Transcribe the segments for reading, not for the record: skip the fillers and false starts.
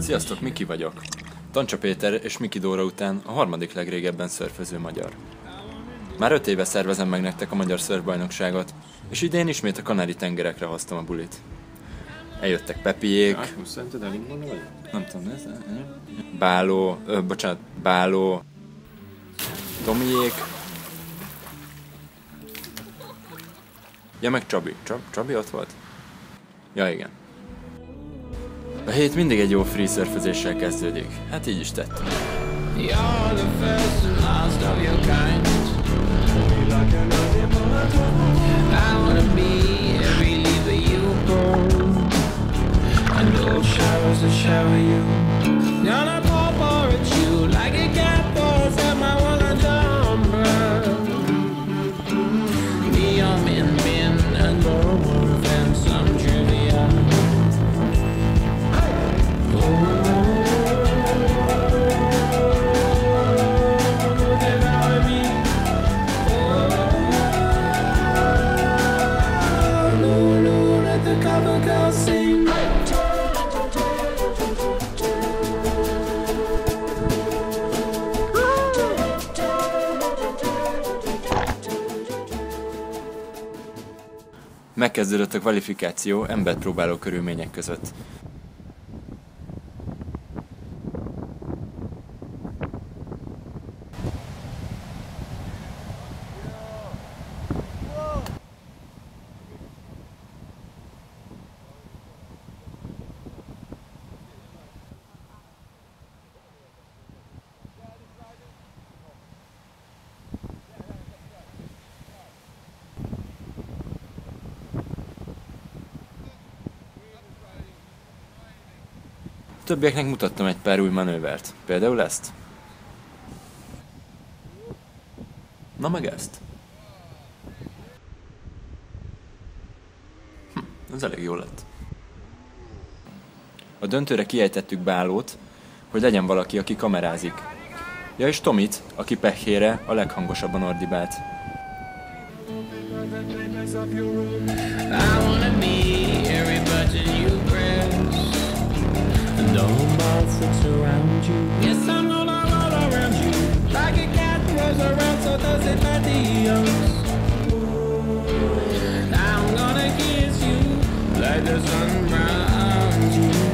Sziasztok, Miki vagyok. Tancsa Péter és Miki Dóra után a harmadik legrégebben szörföző magyar. Már 5 éve szervezem meg nektek a magyar szörfbajnokságot, és idén ismét a Kanári-tengerekre hoztam a bulit. Eljöttek Pepiék, nem tudom, ez? Báló, Tomiék, ja, meg Csabi. Csabi ott volt? Ja, igen. A hét mindig egy jó free surfözéssel kezdődik. Hát így is tettem. Megkezdődött a kvalifikáció embert próbáló körülmények között. Többieknek mutattam egy pár új manővert. Például ezt. Na meg ezt. Ez elég jó lett. A döntőre kiejtettük Bálót, hogy legyen valaki, aki kamerázik. Ja, és Tomit, aki pehére a leghangosabban ordibált. Sits around you. Yes, I'm gonna roll around you like a cat rolls around, so does it my Dios. I'm gonna kiss you like the sun around you.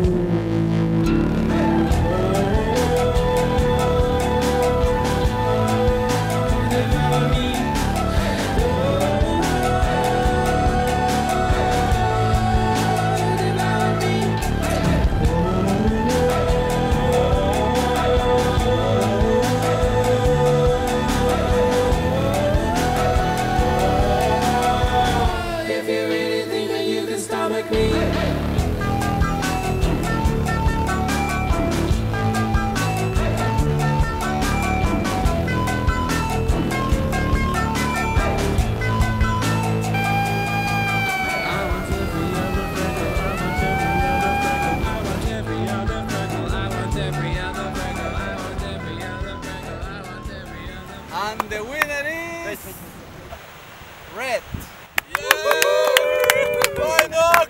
And the winner is red. Bajnok!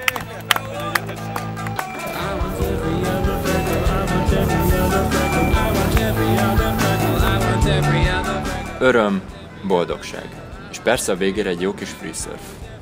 Öröm, boldogság. És persze a végére egy jó kis free surf.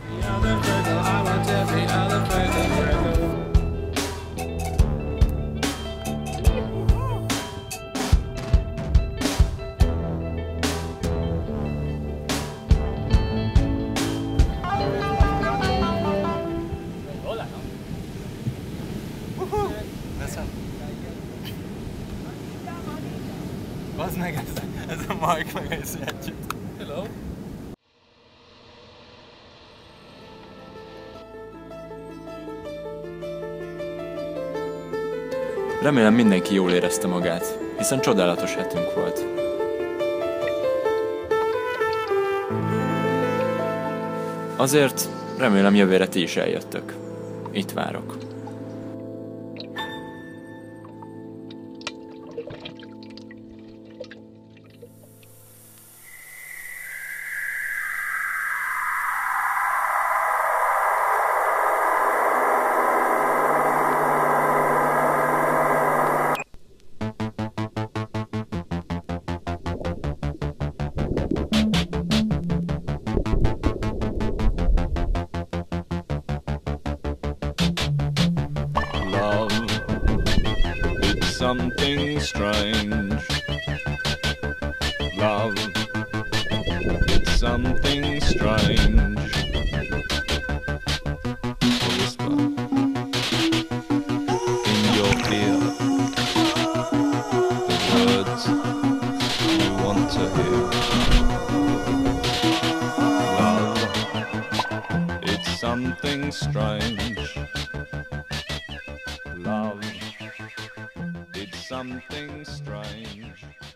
Bazd meg ez a Mike meg ez együtt. Hello? Remélem mindenki jól érezte magát, hiszen csodálatos hetünk volt. Azért remélem jövőre ti is eljöttök. Itt várok. something strange. Love, it's something strange. A whisper in your ear, the words you want to hear. Love, it's something strange. Love, it's something strange.